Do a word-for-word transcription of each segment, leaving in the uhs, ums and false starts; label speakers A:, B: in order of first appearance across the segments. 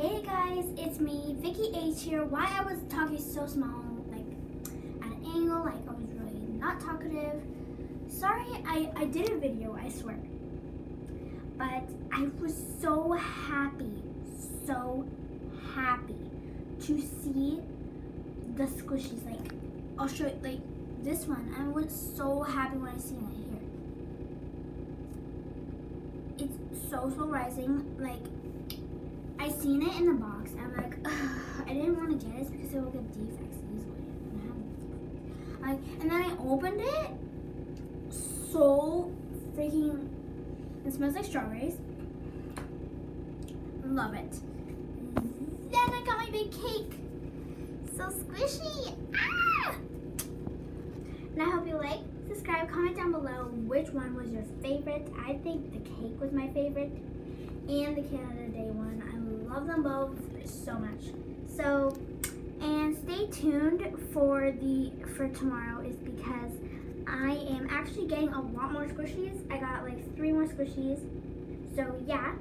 A: Hey guys, it's me, Vicky H here. Why I was talking so small, like at an angle, like I was really not talkative. Sorry, I, I did a video, I swear. But I was so happy, so happy to see the squishies. Like, I'll show you, like this one. I was so happy when I seen it here. It's so, so rising. Like, I seen it in the box. I'm like, ugh, I didn't want to get it because it will get defects easily. Like, and then I opened it. So freaking, it smells like strawberries. Love it. Then I got my big cake. So squishy. Ah! And I hope you like, subscribe, comment down below which one was your favorite. I think the cake was my favorite. And the Canada Day one. I love them both so much. So, and stay tuned for the for tomorrow is because I am actually getting a lot more squishies. I got like three more squishies. So yeah,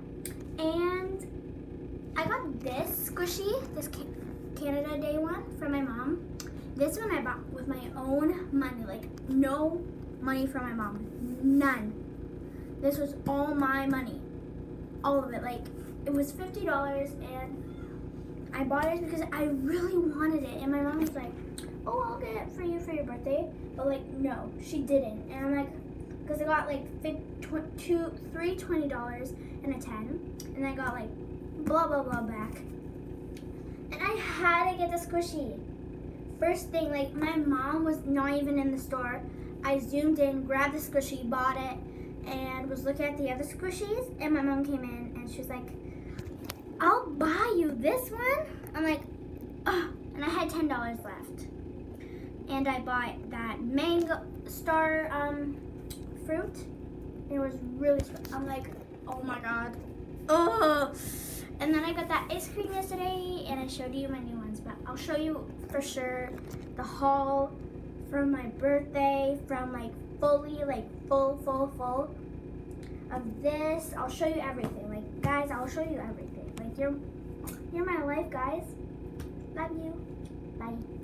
A: and I got this squishy, this Canada Day one from my mom. This one I bought with my own money, like no money from my mom, none. This was all my money. All of it. Like, it was fifty dollars and I bought it because I really wanted it. And my mom was like, oh, I'll get it for you for your birthday. But like, no, she didn't. And I'm like, because I got like two, three twenty dollars and a ten. And I got like blah, blah, blah back. And I had to get the squishy. First thing, like my mom was not even in the store. I zoomed in, grabbed the squishy, bought it, and was looking at the other squishies, and my mom came in and she was like, I'll buy you this one. I'm like, oh, and I had ten dollars left. And I bought that mango star um, fruit. It was really sweet. I'm like, oh my God. Oh. And then I got that ice cream yesterday and I showed you my new ones, but I'll show you for sure the haul from my birthday, from like fully, like full, full, full of this. I'll show you everything. Like, guys, I'll show you everything. Like, you're, you're my life, guys. Love you. Bye.